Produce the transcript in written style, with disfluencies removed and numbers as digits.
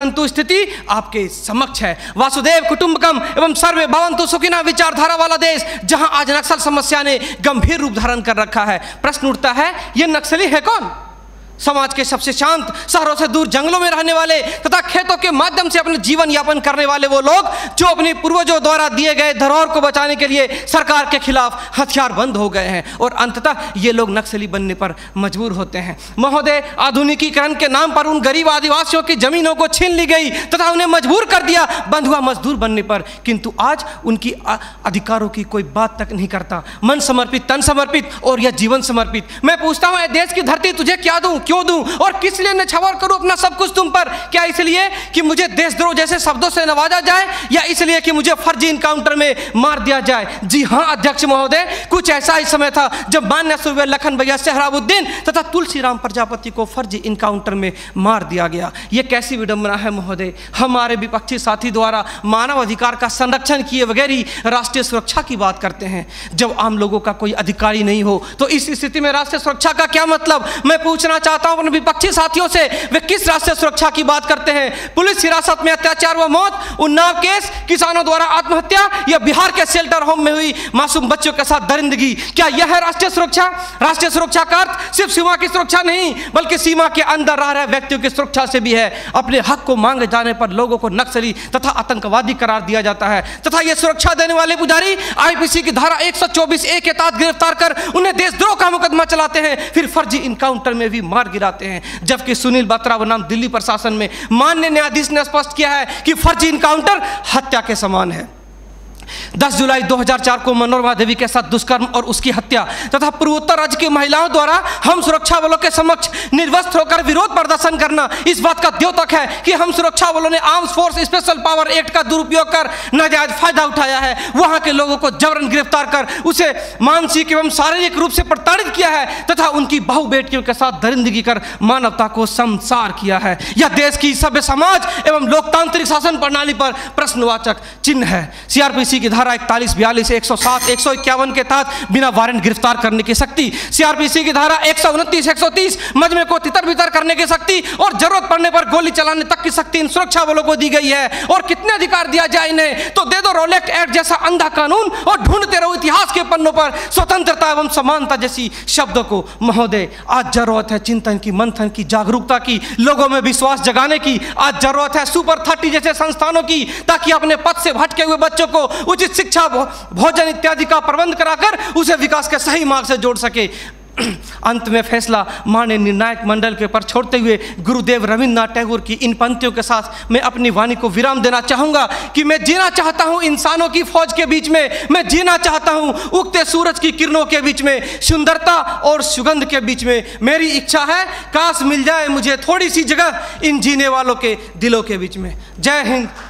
परंतु स्थिति आपके समक्ष है। वासुदेव कुटुंबकम एवं सर्वे भवन्तु सुखिनः विचारधारा वाला देश, जहां आज नक्सल समस्या ने गंभीर रूप धारण कर रखा है। प्रश्न उठता है, ये नक्सली है कौन? समाज के सबसे शांत, शहरों से दूर जंगलों में रहने वाले तथा खेतों के माध्यम से अपने जीवन यापन करने वाले वो लोग जो अपने पूर्वजों द्वारा दिए गए धरोहर को बचाने के लिए सरकार के खिलाफ हथियारबंद हो गए हैं और अंततः ये लोग नक्सली बनने पर मजबूर होते हैं। महोदय, आधुनिकीकरण के नाम पर उन गरीब आदिवासियों की जमीनों को छीन ली गई तथा उन्हें मजबूर कर दिया बंधुआ मजदूर बनने पर, किंतु आज उनकी अधिकारों की कोई बात तक नहीं करता। मन समर्पित, तन समर्पित और यह जीवन समर्पित। मैं पूछता हूँ, देश की धरती तुझे क्या दूं, क्यों दूं और किस लिए न्यौछावर करूं अपना सब कुछ तुम पर? क्या इसलिए कि मुझे देशद्रोह जैसे शब्दों से नवाजा जाए या इसलिए कि मुझे फर्जी इनकाउंटर में मार दिया जाए? जी हां अध्यक्ष महोदय, कुछ ऐसा ही समय था जब मान्य सूर्य लखन भैया सोहराबुद्दीन तथा तुलसीराम प्रजापति को फर्जी इनकाउंटर में मार दिया गया। यह कैसी विडंबना है महोदय, हमारे विपक्षी साथी द्वारा मानव अधिकार का संरक्षण किए बगैर ही राष्ट्रीय सुरक्षा की बात करते हैं। जब आम लोगों का कोई अधिकार ही नहीं हो तो इस स्थिति में राष्ट्रीय सुरक्षा का क्या मतलब? मैं पूछना चाहता हूं अपने विपक्षी साथियों से, वे किस राष्ट्रीय सुरक्षा की बात करते हैं? पुलिस हिरासत में अत्याचार व मौत, उन्नाव केस, किसानों द्वारा आत्महत्या या बिहार के शेल्टर होम में हुई मासूम बच्चों के साथ दरिंदगी, क्या यह है राष्ट्रीय सुरक्षा? राष्ट्रीय सुरक्षा का अर्थ सिर्फ सीमा की सुरक्षा नहीं बल्कि सीमा के अंदर रह रहे व्यक्तियों की सुरक्षा से भी है। अपने हक को मांगे जाने पर लोगों को नक्सली तथा आतंकवादी करार दिया जाता है तथा यह सुरक्षा देने वाले पुजारी आईपीसी की धारा 124A के तहत गिरफ्तार कर उन्हें देशद्रोह का मुकदमा चलाते हैं, फिर फर्जी इनकाउंटर में भी मार गिराते हैं। जबकि सुनील बत्रा बनाम दिल्ली प्रशासन में माननीय न्यायाधीश ने स्पष्ट किया है कि फर्जी इनकाउंटर हत्या के समान है। 10 जुलाई 2004 को मनोरमा देवी के साथ दुष्कर्म और उसकी हत्या तथा पूर्वोत्तर राज्य की महिलाओं द्वारा हम सुरक्षा बलों के समक्ष निर्वस्त्र होकर विरोध प्रदर्शन करना इस बात का द्योतक है कि हम सुरक्षा बलों ने arms force special power act का दुरुपयोग कर नाजायज फायदा उठाया है। वहां के लोगों को जबरन गिरफ्तार कर उसे मानसिक एवं शारीरिक रूप से प्रताड़ित किया है तथा उनकी बहु बेटियों के साथ दरिंदगी कर मानवता को शर्मसार किया है। यह देश की सभ्य समाज एवं लोकतांत्रिक शासन प्रणाली पर प्रश्नवाचक चिन्ह है। सीआरपीसी की धारा 41, 42, 107, 151 के तहत बिना वारंट गिरफ्तार करने की शक्ति, सीआरपीसी की धारा 129, 130 मजमे को तितर बितर करने की शक्ति और जरूरत पड़ने पर गोली चलाने तक की शक्ति इन सुरक्षा बलों को दी गई है। और कितने अधिकार दिया जाए इन्हें? तो दे दो रोलेक्ट एक्ट जैसा अंधा कानून और ढूंढते रहो इतिहास के पन्नों पर स्वतंत्रता एवं समानता जैसी शब्दों को। महोदय, आज जरूरत है चिंतन की, मंथन की, जागरूकता की, लोगों में विश्वास जगाने की। आज जरूरत है सुपर 30 जैसे संस्थानों की ताकि अपने पथ से भटके हुए बच्चों को उचित शिक्षा, भोजन इत्यादि का प्रबंध कराकर उसे विकास के सही मार्ग से जोड़ सके। अंत में फैसला माननीय निर्णायक मंडल के पर छोड़ते हुए गुरुदेव रविन्द्रनाथ टैगोर की इन पंक्तियों के साथ मैं अपनी वाणी को विराम देना चाहूंगा कि मैं जीना चाहता हूं इंसानों की फौज के बीच में, मैं जीना चाहता हूं उगते सूरज की किरणों के बीच में, सुंदरता और सुगंध के बीच में। मेरी इच्छा है काश मिल जाए मुझे थोड़ी सी जगह इन जीने वालों के दिलों के बीच में। जय हिंद,